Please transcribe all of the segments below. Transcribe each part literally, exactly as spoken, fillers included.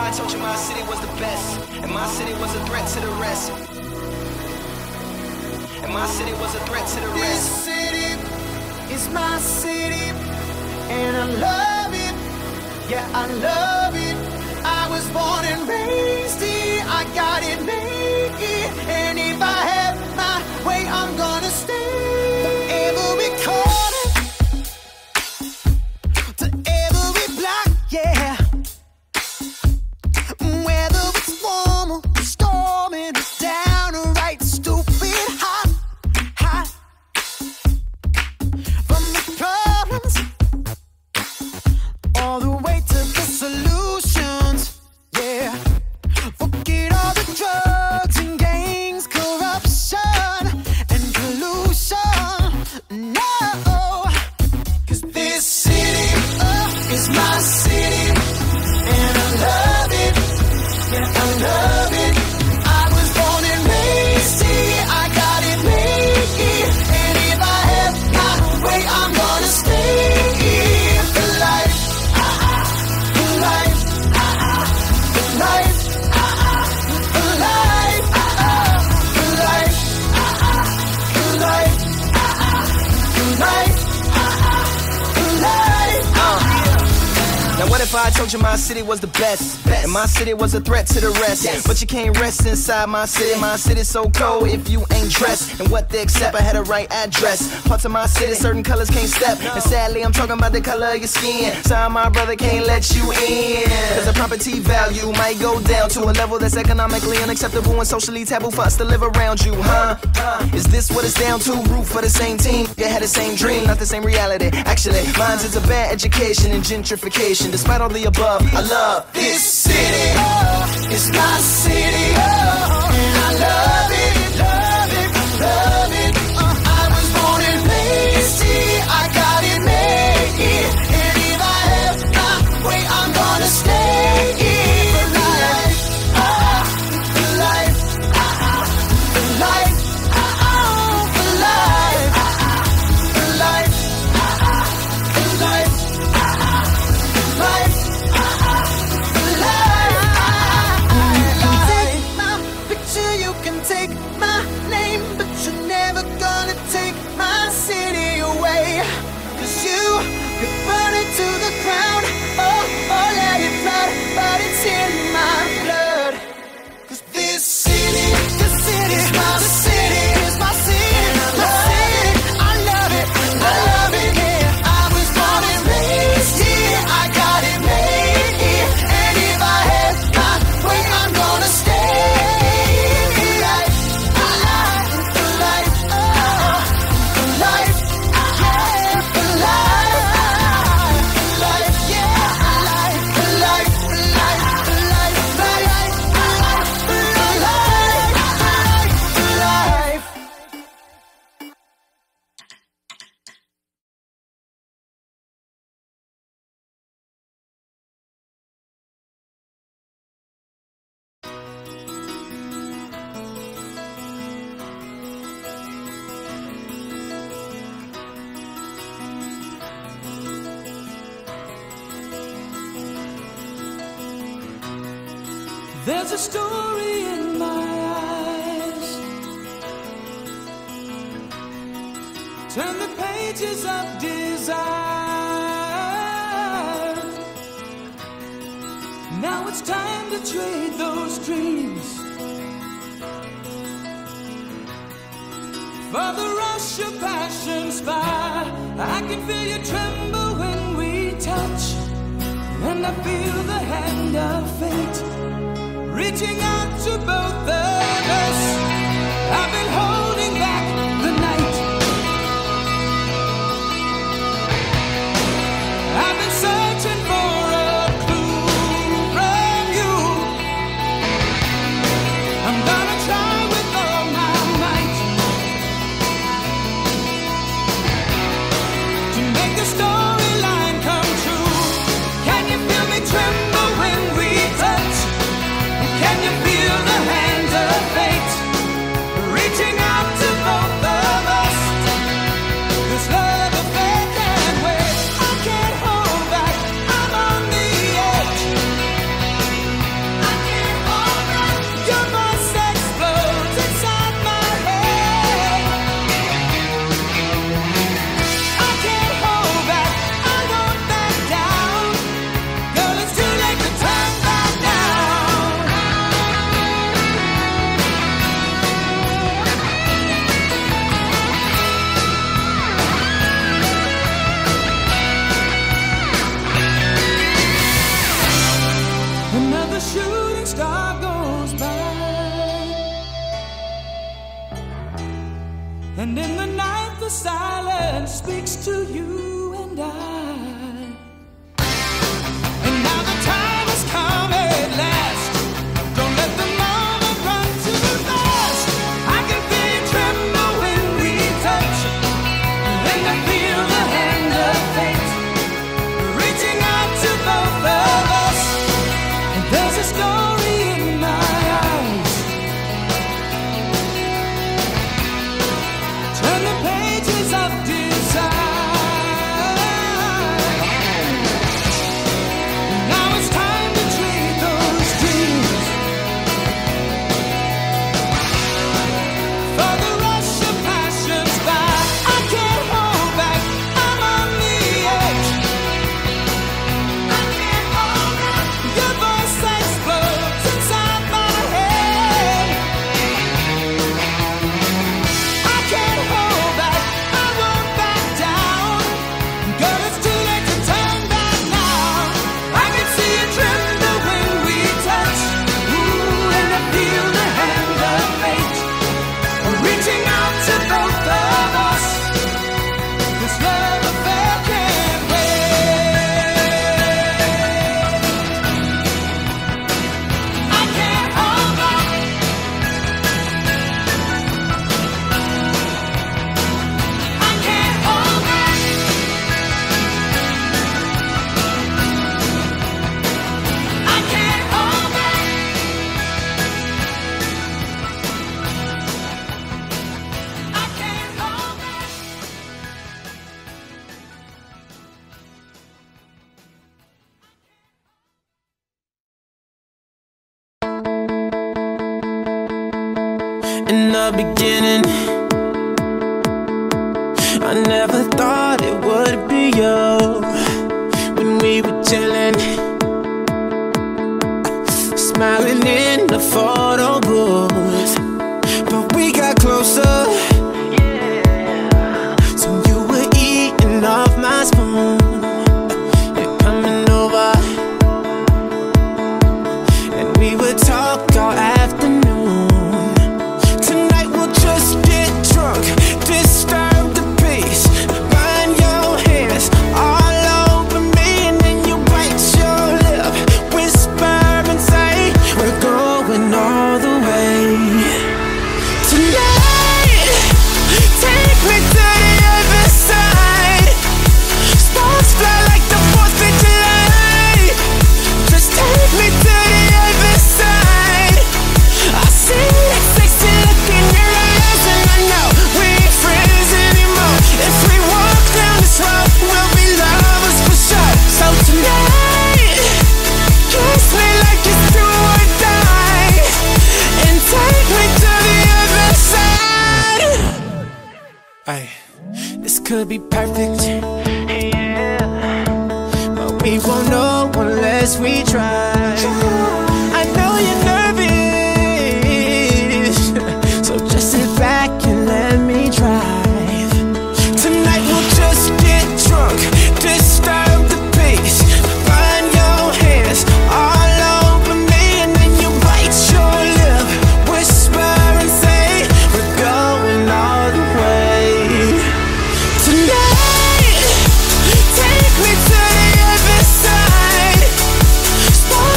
I told you my city was the best, and my city was a threat to the rest. And my city was a threat to the rest. This city is my city, and I love it. Yeah, I love it. I was born and raised here. I got it made here, and if I have my way, I'm gonna stay. Every corner, to every block, yeah. Whether it's warm or storming, it's downright stupid hot, hot. From the problems all the way to the solutions, yeah. Forget all the drugs and gangs, corruption and pollution. No, 'cause this city uh, is my city, and I love it. Yeah, I love it. I was born and raised here. I got it made here, and if I have my way, I'm gonna stay here for life. For life, for life, for life, for life, for life, for life, for life. Now what if I told you my city was the best, and my city was a threat to the rest? But you can't rest inside my city. My city's so cold if you ain't dressed. And what they accept, I had a right address. Parts of my city, certain colors can't step. And sadly, I'm talking about the color of your skin. Sorry, my brother can't let you in, 'cause the property value might go down to a level that's economically unacceptable and socially taboo for us to live around you, huh? Is this what it's down to? Root for the same team. You had the same dream, not the same reality. Actually, mine's is a bad education and gentrification. Despite all the above, I love this city. Oh, it's my city. Oh, and I love it, love it, love it. Uh, I was born and raised here. I got it made here, and if I have my way, I'm gonna stay here for life. Uh, for life, uh, for life, uh, for life, uh, for life, uh, for life. Life, for life. You can take my picture, you can take my name, but you're never gonna take my city away. 'Cause you could burn it to the ground, oh, oh, let it flood, but it's in my blood. 'Cause this city, this city is my city, is my city, my city. I love it, I love it, yeah. I was born and raised here. I got it made here, and if I have my way, I'm gonna stay for life, for life, for life, oh, for life, yeah, for life, for life, yeah, for life, for life, for life, for life, for life, for life, for life. There's a story in my eyes. Turn the pages of desire. Now it's time to trade those dreams for the rush of passion's fire. I can feel you tremble when we touch, and I feel the hand of fate reaching out to both of us. I've been holding back the night. I've been searching for a clue from you. I'm gonna try with all my might to make the storyline come true. Can you feel me tremble when we touch? Can you feel the hands of star goes by. And in the night the silence speaks to you and I. And now the time has come at last. Don't let the moment run too fast. I can feel you tremble when we touch, and I feel the hand of fate reaching out to both of us. And there's a story in my eyes. Turn the pages of desire. Now it's time to trade those dreams for the rush of passions by. I can't hold back, I'm on the edge. I can't hold back. Your voice explodes inside my head. I can't hold back, I won't back down. Girl, it's too late to turn back now. I can see you tremble when we touch. Ooh, and I feel the hand of fate reaching out to both of us. This love affair can't wait. I can't hold back. I can't hold back. I can't hold back. I can't hold back. In the beginning, I never thought it would be you. When we were chilling, smiling in the photo booth, but we got closer. So you were eating off my spoon, you're coming over, and we would talk all afternoon. Tonight we'll just get drunk, disturb the peace, burn your hands all over me, and then you bite your lip, whisper and say, we're going all the way. Tonight, take me to the other side. Sparks fly like the fourth of July. Just take me to the other side. I see that sexy look in your eyes, and I know we ain't friends anymore. If we walk down this road, we'll be lovers for sure. So tonight, kiss me like it's do or die, and take me to the other side. Ay, this could be perfect, yeah, but we won't know unless we try. I know you're nervous, so just sit back and let me drive. Tonight we'll just get drunk, disturb the peace, burn your hands all over me, and then you bite your lip, whisper and say, we're going all the way. Tonight, take me to the other side. Sparks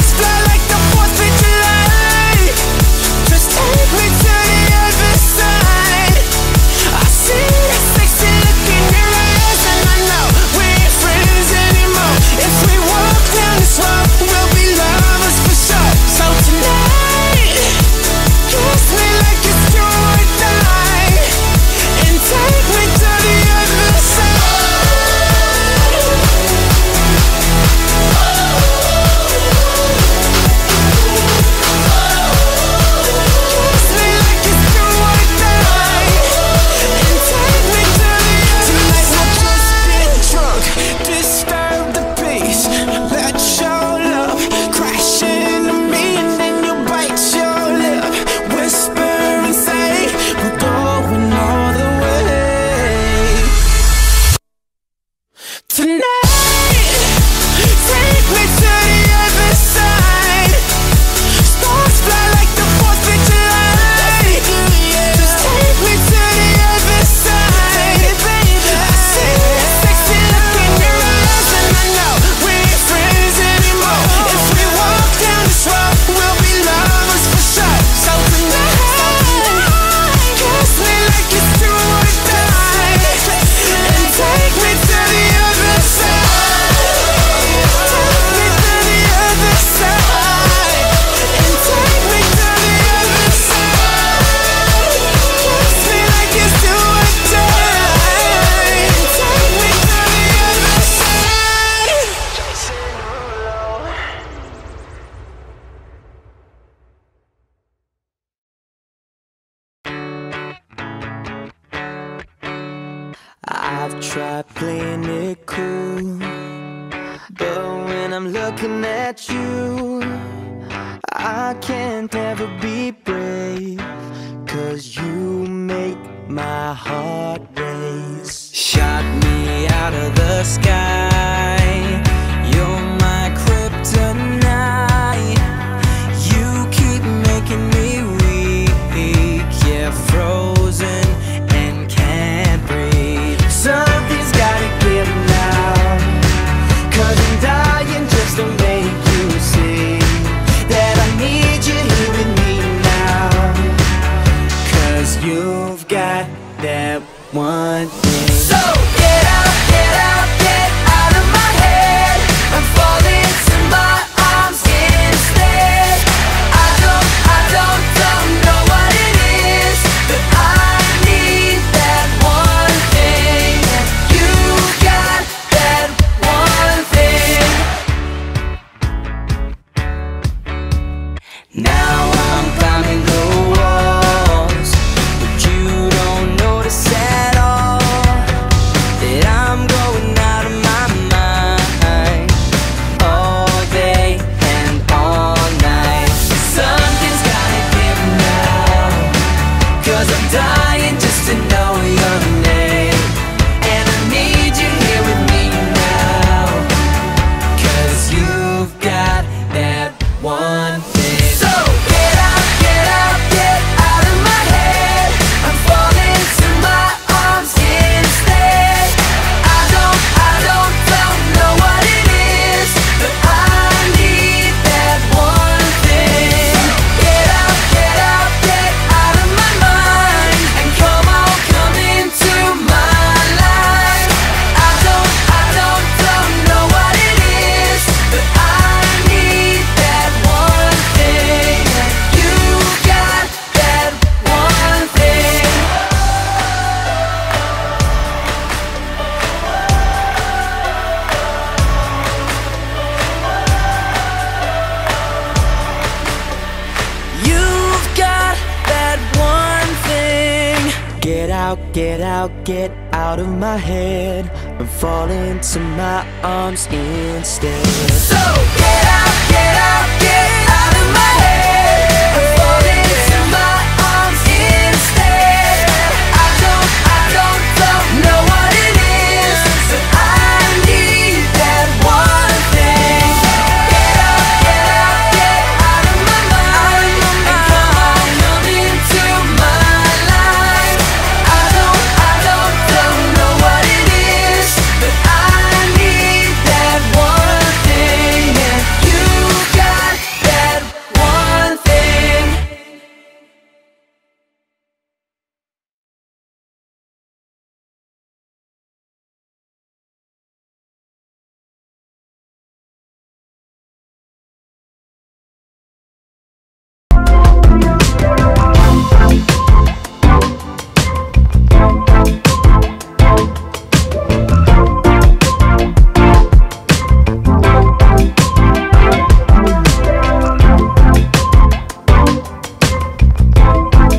I've tried playing it cool, but when I'm looking at you, I can't ever be brave, 'cause you make my heart race. Shot me out of the sky, you're my kryptonite. You keep making me weak, yeah, frozen and can't breathe. Something's gotta give now, 'cause I'm dying just to make you see that I need you here with me now. 'Cause you've got that one thing. So get out, get out, get out of my head. I'm falling to my arms instead. I don't, I don't, don't know what it is, but I need that one thing. You've got that one thing. Now I'm climbing the walls, but you don't notice at all that I'm going out of my mind all day and all night. Something's gotta give now, 'cause I'm dying just to know your name, and I need you here with me now, 'cause you've got that one thing. So get out, get out, get out of my head. I'm falling to my arms instead. I don't, I don't, don't know what it is, but I need that one thing. Get out, get out, get out of my mind, and come on, come into my life. I don't, I don't, don't know what it is, but I need that one thing. You got that one thing. You've got that one thing. Get out, get out, get out of my head. I'm falling to my arms instead. So get out, get out, get